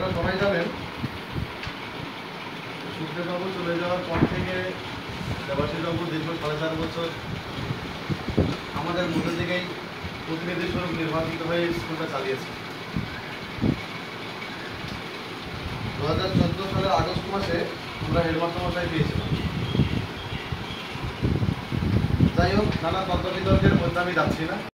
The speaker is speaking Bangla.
আপনারা সবাই জানেন সুখদেববাবু চলে যাওয়ার পর থেকে দেবাশিসবাবু দীর্ঘ 4.5 বছর আমাদের মধ্যে থেকেই প্রতিনিধি স্বরূপ নির্বাচিত হয়ে স্কুলটা চালিয়েছে। 2014 সালের আগস্ট মাসে আমরা হেডমাস্টার মশাই পেয়েছিলাম। যাই হোক, নানা তর্ক বিতর্কের মধ্যে আমি যাচ্ছি না।